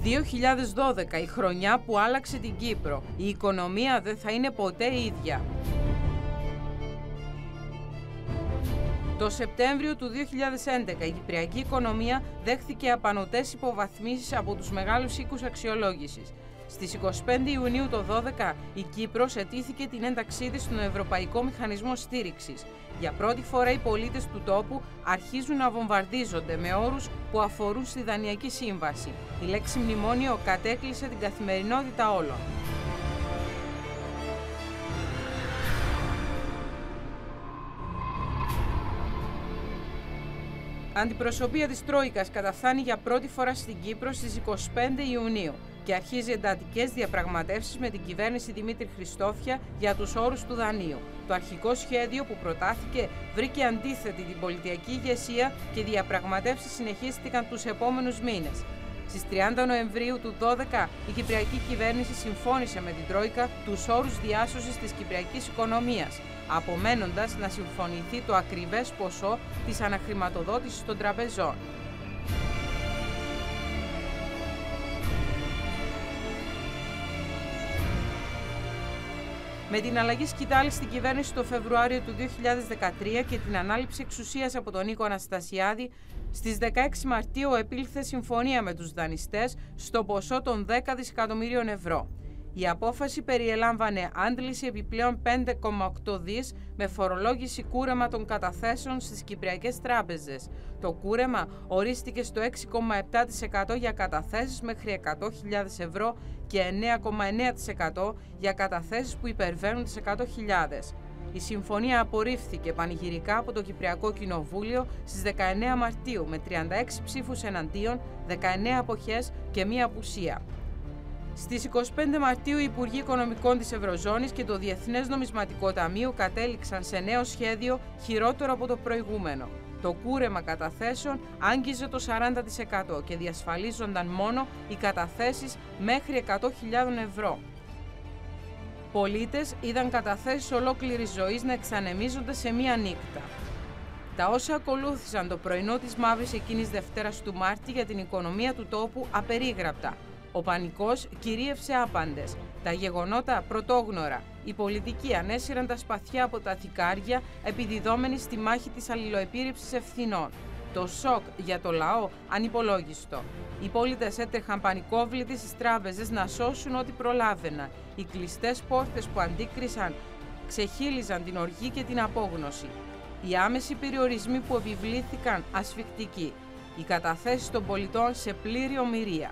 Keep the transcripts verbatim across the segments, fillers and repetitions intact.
δύο χιλιάδες δώδεκα, η χρονιά που άλλαξε την Κύπρο. Η οικονομία δεν θα είναι ποτέ η ίδια. Το Σεπτέμβριο του δύο χιλιάδες έντεκα η κυπριακή οικονομία δέχθηκε απανωτές υποβαθμίσεις από τους μεγάλους οίκους αξιολόγησης. Στις είκοσι πέντε Ιουνίου το δώδεκα η Κύπρος ετήθηκε την ένταξή της στον Ευρωπαϊκό Μηχανισμό Στήριξης. Για πρώτη φορά οι πολίτες του τόπου αρχίζουν να βομβαρδίζονται με όρους που αφορούν στη Δανειακή Σύμβαση. Η λέξη μνημόνιο κατέκλυσε την καθημερινότητα όλων. Αντιπροσωπεία της Τρόικας καταφθάνει για πρώτη φορά στην Κύπρο στις είκοσι πέντε Ιουνίου και αρχίζει εντατικές διαπραγματεύσεις με την κυβέρνηση Δημήτρη Χριστόφια για τους όρους του δανείου. Το αρχικό σχέδιο που προτάθηκε βρήκε αντίθετη την πολιτιακή ηγεσία και οι διαπραγματεύσεις συνεχίστηκαν τους επόμενους μήνες. Στις τριάντα Νοεμβρίου του δώδεκα η κυπριακή κυβέρνηση συμφώνησε με την Τρόικα τους όρους διάσωσης της κυπριακής οικονομίας, απομένοντας να συμφωνηθεί το ακριβές ποσό της αναχρηματοδότησης των τραπεζών. Με την αλλαγή σκητάλης στην κυβέρνηση το Φεβρουάριο του δύο χιλιάδες δεκατρία και την ανάληψη εξουσίας από τον Νίκο Αναστασιάδη, στις δεκαέξι Μαρτίου επήλθε συμφωνία με τους δανειστές στο ποσό των δέκα δισεκατομμυρίων ευρώ. Η απόφαση περιελάμβανε άντληση επιπλέον πέντε κόμμα οκτώ δις με φορολόγηση κούρεμα των καταθέσεων στις κυπριακές τράπεζες. Το κούρεμα ορίστηκε στο έξι κόμμα επτά τοις εκατό για καταθέσεις μέχρι εκατό χιλιάδες ευρώ και εννέα κόμμα εννέα τοις εκατό για καταθέσεις που υπερβαίνουν τις εκατό χιλιάδες. Η συμφωνία απορρίφθηκε πανηγυρικά από το Κυπριακό Κοινοβούλιο στις δεκαεννέα Μαρτίου με τριάντα έξι ψήφους εναντίον, δεκαεννέα αποχές και μία απουσία. Στις είκοσι πέντε Μαρτίου οι Υπουργοί Οικονομικών της Ευρωζώνης και το Διεθνές Νομισματικό Ταμείο κατέληξαν σε νέο σχέδιο χειρότερο από το προηγούμενο. Το κούρεμα καταθέσεων άγγιζε το σαράντα τοις εκατό και διασφαλίζονταν μόνο οι καταθέσεις μέχρι εκατό χιλιάδες ευρώ. Πολίτες είδαν καταθέσεις ολόκληρης ζωής να εξανεμίζονται σε μία νύχτα. Τα όσα ακολούθησαν το πρωινό της μαύρης εκείνης Δευτέρας του Μάρτη για την οικονομία του τόπου απερίγραπτα. Ο πανικός κυρίευσε άπαντες. Τα γεγονότα πρωτόγνωρα. Οι πολιτικοί ανέσυραν τα σπαθιά από τα θικάρια επιδιδόμενοι στη μάχη της αλληλοεπίρρηψης ευθυνών. Το σοκ για το λαό ανυπολόγιστο. Οι πολίτες έτρεχαν πανικόβλητοι στις τράπεζες να σώσουν ό,τι προλάβαιναν. Οι κλειστές πόρτες που αντίκρισαν ξεχύλιζαν την οργή και την απόγνωση. Οι άμεσοι περιορισμοί που επιβλήθηκαν ασφικτικοί. Οι καταθέσεις των πολιτών σε πλήρη ομηρία.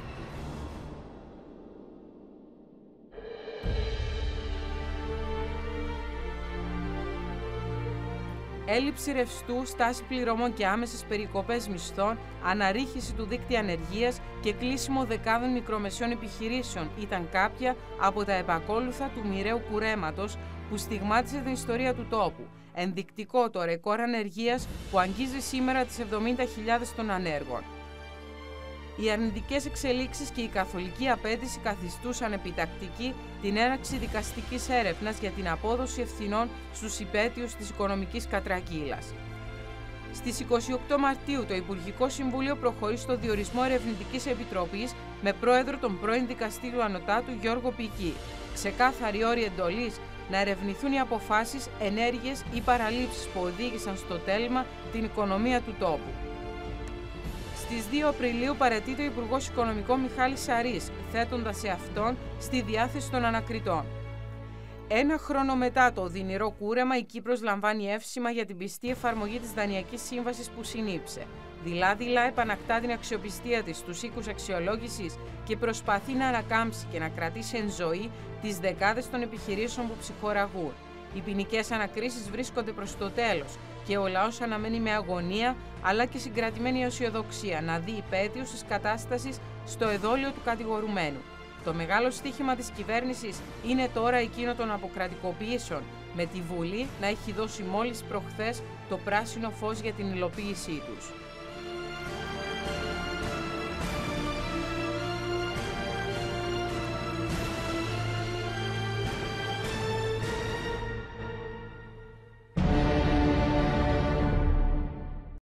Έλλειψη ρευστού, στάση πληρωμών και άμεσες περικοπές μισθών, αναρρίχηση του δίκτυα ανεργίας και κλείσιμο δεκάδων μικρομεσαίων επιχειρήσεων ήταν κάποια από τα επακόλουθα του μοιραίου κουρέματος που στιγμάτισε την ιστορία του τόπου. Ενδεικτικό το ρεκόρ ανεργίας που αγγίζει σήμερα τις εβδομήντα χιλιάδες των ανέργων. Οι αρνητικές εξελίξεις και η καθολική απέτηση καθιστούσαν επιτακτική την έναρξη δικαστικής έρευνας για την απόδοση ευθυνών στους υπαίτιους της οικονομικής κατρακύλας. Στις είκοσι οκτώ Μαρτίου το Υπουργικό Συμβούλιο προχωρεί στο διορισμό ερευνητικής επιτροπής με πρόεδρο τον πρώην δικαστήριο Ανωτάτου Γιώργο Πική. Ξεκάθαροι όροι εντολής να ερευνηθούν οι αποφάσεις, ενέργειες ή παραλήψεις που οδήγησαν στο τέλμα την οικονομία του τόπου. Στις δύο Απριλίου παραιτείται ο Υπουργός Οικονομικών Μιχάλης Σαρής, θέτοντας σε αυτόν στη διάθεση των ανακριτών. Ένα χρόνο μετά το οδυνηρό κούρεμα, η Κύπρος λαμβάνει εύσημα για την πιστή εφαρμογή της Δανειακής Σύμβασης που συνήψε. Δειλά-δειλά επανακτά την αξιοπιστία της στους οίκους αξιολόγησης και προσπαθεί να ανακάμψει και να κρατήσει εν ζωή τις δεκάδες των επιχειρήσεων που ψυχοραγούν. Οι ποινικές ανακρίσεις βρίσκονται προς το τέλος και ο λαός αναμένει με αγωνία αλλά και συγκρατημένη αισιοδοξία να δει υπαίτιους της κατάστασης στο εδόλιο του κατηγορουμένου. Το μεγάλο στοίχημα της κυβέρνησης είναι τώρα εκείνο των αποκρατικοποιήσεων, με τη Βουλή να έχει δώσει μόλις προχθές το πράσινο φως για την υλοποίησή τους.